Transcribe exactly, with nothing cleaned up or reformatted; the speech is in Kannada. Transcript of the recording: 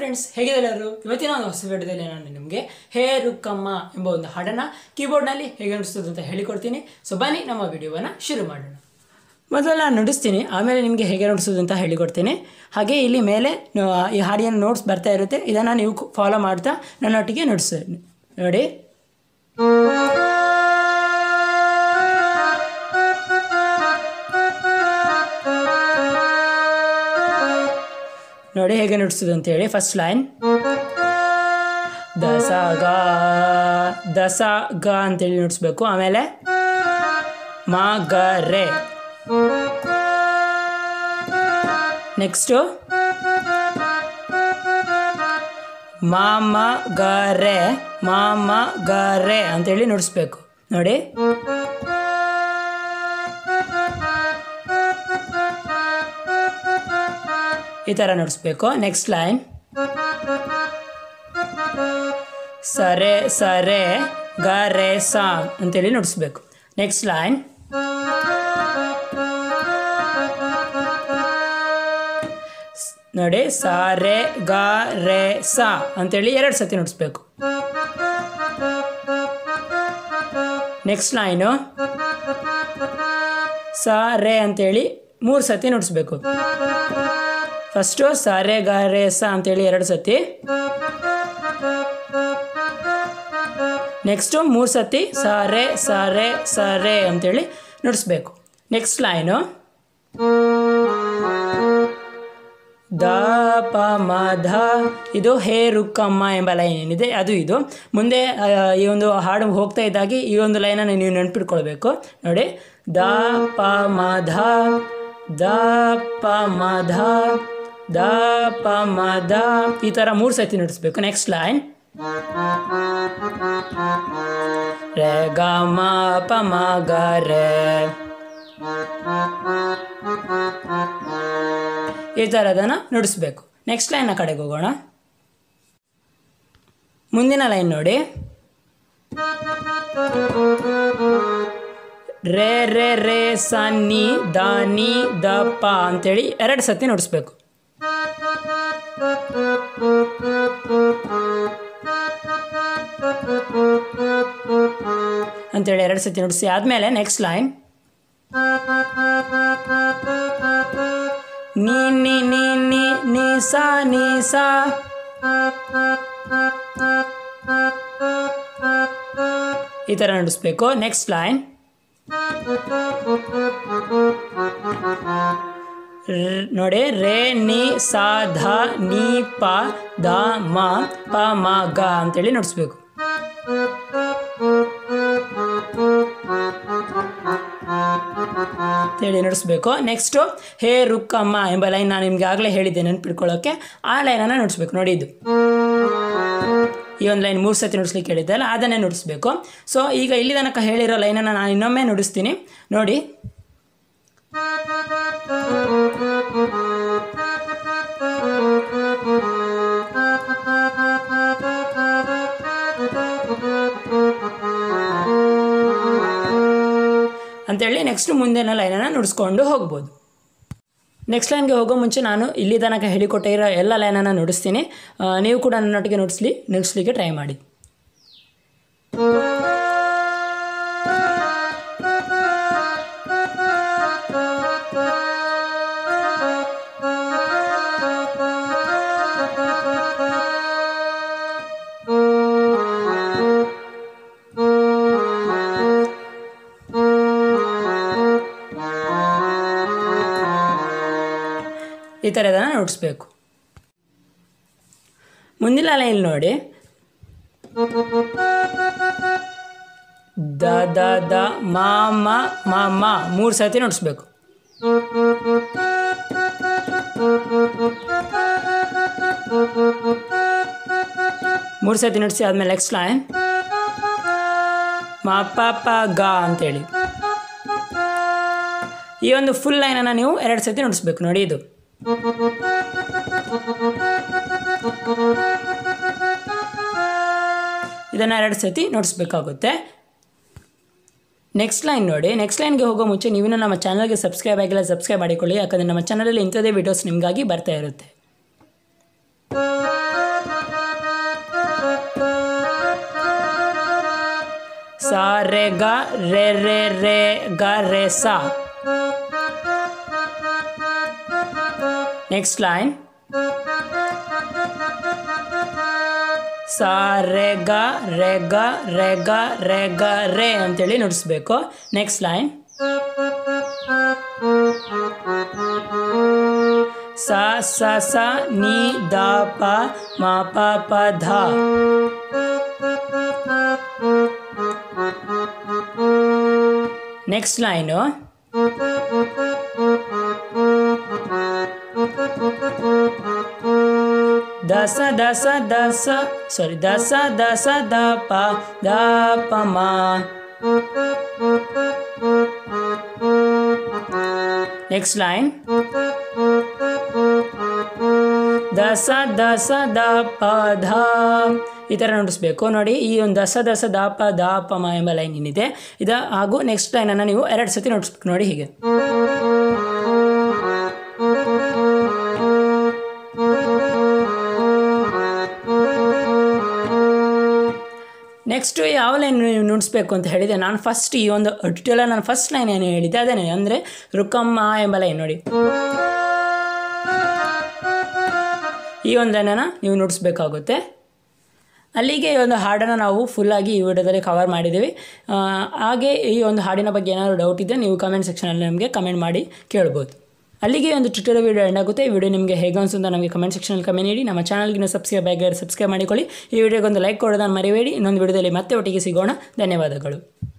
ಫ್ರೆಂಡ್ಸ್, ಹೇಗಿದ್ದೆಲ್ಲರೂ? ಇವತ್ತಿನ ಒಂದು ಹೊಸ ವಿಡಿಯೋದಲ್ಲಿ ನಾನು ನಿಮಗೆ ಹೇ ರುಕ್ಕಮ್ಮ ಎಂಬ ಒಂದು ಹಾಡನ್ನು ಕೀಬೋರ್ಡ್ನಲ್ಲಿ ಹೇಗೆ ನುಡಿಸೋದು ಅಂತ ಹೇಳಿಕೊಡ್ತೀನಿ. ಸೊ ಬನ್ನಿ ನಮ್ಮ ವಿಡಿಯೋವನ್ನು ಶುರು ಮಾಡೋಣ. ಮೊದಲು ನಾನು ನುಡಿಸ್ತೀನಿ, ಆಮೇಲೆ ನಿಮಗೆ ಹೇಗೆ ನುಡಿಸೋದು ಅಂತ ಹೇಳಿಕೊಡ್ತೀನಿ. ಹಾಗೆ ಇಲ್ಲಿ ಮೇಲೆ ಈ ಹಾಡಿನ ನೋಟ್ಸ್ ಬರ್ತಾ ಇರುತ್ತೆ, ಇದನ್ನು ನೀವು ಫಾಲೋ ಮಾಡ್ತಾ ನನ್ನೊಟ್ಟಿಗೆ ನುಡಿಸಿ ನೋಡಿ. ನೋಡಿ ಹೇಗೆ ನುಡಿಸೋದು ಅಂತೇಳಿ. ಫಸ್ಟ್ ಲೈನ್ ದಸ ಗ ದಸ ಗ ಅಂತೇಳಿ ನುಡಿಸ್ಬೇಕು. ಆಮೇಲೆ ಮ ಗ ರೇ. ನೆಕ್ಸ್ಟು ಮ ಮ ಗ ರೇ ಮ ಮ ಗ ರೇ ಅಂತೇಳಿ ನುಡಿಸ್ಬೇಕು ನೋಡಿ. ಈ ಥರ ನುಡಿಸ್ಬೇಕು. ನೆಕ್ಸ್ಟ್ ಲೈನ್ ಸರೆ ಸರೆ ಗ ರೇ ಸಾ ಅಂತೇಳಿ ನುಡಿಸ್ಬೇಕು. ನೆಕ್ಸ್ಟ್ ಲೈನ್ ನೋಡಿ ಸ ರೇ ಗ ರೇ ಸಾ ಅಂತೇಳಿ ಎರಡು ಸತಿ ನುಡಿಸ್ಬೇಕು. ನೆಕ್ಸ್ಟ್ ಲೈನು ಸ ರೇ ಅಂತೇಳಿ ಮೂರು ಸತಿ ನುಡಿಸ್ಬೇಕು. ಫಸ್ಟು ಸ ರೇ ಗ ರೇ ಸ ಅಂತೇಳಿ ಎರಡು ಸತಿ, ನೆಕ್ಸ್ಟು ಮೂರು ಸತಿ ಸ ರೇ ಸ ರೇ ಸ ರೇ ಅಂತೇಳಿ ನುಡಿಸ್ಬೇಕು. ನೆಕ್ಸ್ಟ್ ಲೈನು ದ ಪ ಮ ಧ, ಇದು ಹೇ ರುಕ್ಕಮ್ಮ ಎಂಬ ಲೈನ್ ಏನಿದೆ ಅದು ಇದು. ಮುಂದೆ ಈ ಒಂದು ಹಾಡು ಹೋಗ್ತಾ ಇದ್ದಾಗಿ ಈ ಒಂದು ಲೈನನ್ನು ನೀವು ನೆನಪಿಟ್ಕೊಳ್ಬೇಕು ನೋಡಿ. ದ ಪ ಮ ಧ ದ ಪ ಮ ಧ ದ ಪ ಮ ಧ ಈ ಥರ ಮೂರು ಸತಿ ನುಡಿಸ್ಬೇಕು. ನೆಕ್ಸ್ಟ್ ಲೈನ್ ರೇ ಗ ಮ ಪ ಮ ಗ ರೇ, ಈ ಥರದನ್ನು ನುಡಿಸ್ಬೇಕು. ನೆಕ್ಸ್ಟ್ ಲೈನ್ನ ಕಡೆಗೆ ಹೋಗೋಣ. ಮುಂದಿನ ಲೈನ್ ನೋಡಿ ರೇ ರೇ ರೇ ಸ ನಿ ದ ನಿ ದ ಪ ಅಂತೇಳಿ ಎರಡು ಸತಿ ನುಡಿಸ್ಬೇಕು. ಅಂತೇಳಿ ಎರಡು ಸತಿ ನುಡಿಸಿ ಆದಮೇಲೆ ನೆಕ್ಸ್ಟ್ ಲೈನ್ ನೀ ನಿ ನಿ ನಿ ನಿ ಸಾ ನಿ ಸಾ ಈ ಥರ ನುಡಿಸ್ಬೇಕು. ನೆಕ್ಸ್ಟ್ ಲೈನ್ ನೋಡಿ ರೇ ನಿ ಸಾ ಧ ನಿ ಪ ದ ಮ ಪ ಮ ಗ ಅಂತೇಳಿ ನುಡಿಸ್ಬೇಕು. ಅಂತೇಳಿ ನುಡಿಸ್ಬೇಕು. ನೆಕ್ಸ್ಟು ಹೇ ರುಕ್ಕಮ್ಮ ಎಂಬ ಲೈನ್ ನಾನು ನಿಮಗೆ ಆಗಲೇ ಹೇಳಿದ್ದೆ ನೆನ್ಪಿಟ್ಕೊಳ್ಳೋಕ್ಕೆ, ಆ ಲೈನನ್ನು ನುಡಿಸ್ಬೇಕು ನೋಡಿ. ಇದು ಈ ಒಂದು ಲೈನ್ ಮೂರು ಸತಿ ನುಡಿಸ್ಲಿಕ್ಕೆ ಹೇಳಿದ್ದೆ ಅಲ್ಲ, ಅದನ್ನೇ ನುಡಿಸ್ಬೇಕು. ಸೊ ಈಗ ಇಲ್ಲಿ ತನಕ ಹೇಳಿರೋ ಲೈನನ್ನು ನಾನು ಇನ್ನೊಮ್ಮೆ ನುಡಿಸ್ತೀನಿ ನೋಡಿ. ಅಂತೇಳಿ ನೆಕ್ಸ್ಟ್ ಮುಂದಿನ ಲೈನನ್ನು ನುಡಿಸ್ಕೊಂಡು ಹೋಗ್ಬೋದು. ನೆಕ್ಸ್ಟ್ ಲೈನ್ಗೆ ಹೋಗೋ ಮುಂಚೆ ನಾನು ಇಲ್ಲಿ ತನಕ ಹೇಳಿಕೊಟ್ಟಿರೋ ಎಲ್ಲ ಲೈನನ್ನು ನುಡಿಸ್ತೀನಿ. ನೀವು ಕೂಡ ನನ್ನೊಟ್ಟಿಗೆ ನುಡಿಸ್ಲಿ ನುಡಿಸ್ಲಿಕ್ಕೆ ಟ್ರೈ ಮಾಡಿ. ಈ ಥರದನ್ನು ನುಡಿಸ್ಬೇಕು. ಮುಂದಿನ ಲೈನ್ ನೋಡಿ ದ ದ ದ ಮ ಮ ಮ ಮ ಮೂರು ಸತಿ ನುಡಿಸ್ಬೇಕು. ಮೂರು ಸತಿ ನುಡಿಸಿ ಆದಮೇಲೆ ನೆಕ್ಸ್ಟ್ ಲೈನ್ ಮ ಪ ಪ ಗ ಅಂತೇಳಿ ಈ ಒಂದು ಫುಲ್ ಲೈನನ್ನು ನೀವು ಎರಡು ಸತಿ ನುಡಿಸ್ಬೇಕು ನೋಡಿ. ಇದು ಇದನ್ನು ಎರಡು ಸತಿ ನುಡಿಸ್ಬೇಕಾಗುತ್ತೆ. ನೆಕ್ಸ್ಟ್ ಲೈನ್ ನೋಡಿ. ನೆಕ್ಸ್ಟ್ ಲೈನ್ಗೆ ಹೋಗೋ ಮುಂಚೆ ನೀವು ನಮ್ಮ ಚಾನಲ್ಗೆ ಸಬ್ಸ್ಕ್ರೈಬ್ ಆಗಿಲ್ಲ, ಸಬ್ಸ್ಕ್ರೈಬ್ ಮಾಡಿಕೊಳ್ಳಿ. ಯಾಕಂದರೆ ನಮ್ಮ ಚಾನಲಲ್ಲಿ ಇಂಥದೇ ವೀಡಿಯೋಸ್ ನಿಮಗಾಗಿ ಬರ್ತಾ ಇರುತ್ತೆ. सा रे गा रे रे रे गा रे सा. Next line. सा रे गा ರೆ ಗ ರೆ ಗ ರೆ ಗ ರೇ ಅಂತೇಳಿ ನುಡಿಸ್ಬೇಕು. Next line. ಸ ಸ ಸ ನಿ ದ ಪ ಮ ಪ ಪ ಧ. Next line. ದಸ ದಸ ದಸ ಸಾರಿ ದಸ ದಸ ದ ಪ ದ ಪ ಮ. Next line. ದಸ ದಸ ದ ಪ ಧ. ಈ ಥರ ನುಡಿಸ್ಬೇಕು ನೋಡಿ. ಈ ಒಂದು ದಸ ದಸ ದ ಪ ದ ಪ ಮ ಎಂಬ ಲೈನ್ ಏನಿದೆ ಇದು ಹಾಗೂ ನೆಕ್ಸ್ಟ್ ಲೈನನ್ನು ನೀವು ಎರಡು ಸತಿ ನುಡಿಸ್ಬೇಕು ನೋಡಿ ಹೀಗೆ. ನೆಕ್ಸ್ಟು ಯಾವ ಲೈನ್ ನೀವು ನುಡಿಸ್ಬೇಕು ಅಂತ ಹೇಳಿದೆ ನಾನು ಫಸ್ಟ್ ಈ ಒಂದು ಡಿಟೇಲ ನಾನು ಫಸ್ಟ್ ಲೈನ್ ಏನು ಹೇಳಿದ್ದೆ ಅದೇನೆ ಅಂದರೆ ರುಕಮ್ಮ ಎಂಬ ಲೈನ್ ನೋಡಿ. ಈ ಒಂದು ಲೈನನ್ನು ನೀವು ನುಡಿಸ್ಬೇಕಾಗುತ್ತೆ. ಅಲ್ಲಿಗೆ ಈ ಒಂದು ಹಾಡನ್ನು ನಾವು ಫುಲ್ಲಾಗಿ ಈ ವಿಡಿಯೋದಲ್ಲಿ ಕವರ್ ಮಾಡಿದ್ದೀವಿ. ಹಾಗೆ ಈ ಒಂದು ಹಾಡಿನ ಬಗ್ಗೆ ಏನಾದರೂ ಡೌಟ್ ಇದ್ದರೆ ನೀವು ಕಮೆಂಟ್ ಸೆಕ್ಷನಲ್ಲಿ ನಮಗೆ ಕಮೆಂಟ್ ಮಾಡಿ ಕೇಳ್ಬೋದು. ಅಲ್ಲಿಗೆ ಒಂದು ಟ್ವಿಟರ್ ವೀಡಿಯೋ ಎಂಡ್ ಆಗುತ್ತೆ. ಈ ವಿಡಿಯೋ ನಿಮಗೆ ಹೇಗೆ ಅನಿಸುತ್ತೆ ನಮಗೆ ಕಮೆಂಟ್ ಸೆಕ್ಷನಲ್ಲಿ ಕಮೆಂಟ್ ನೀಡಿ. ನಮ್ಮ ಚಾನಲ್ಗಿನ ಸಬ್ಸ್ಕ್ರೈಬ್ ಆಗಿರೋ ಸಬ್ಸ್ಕ್ರೈಬ್ ಮಾಡಿಕೊಳ್ಳಿ. ಈ ವಿಡಿಯೋಗೊಂದು ಲೈಕ್ ಕೊಡೋದನ್ನು ಮರಿಬೇಡಿ. ಇನ್ನೊಂದು ವಿಡಿಯೋದಲ್ಲಿ ಮತ್ತೆ ಒಟ್ಟಿಗೆ ಸಿಗೋಣ. ಧನ್ಯವಾದಗಳು.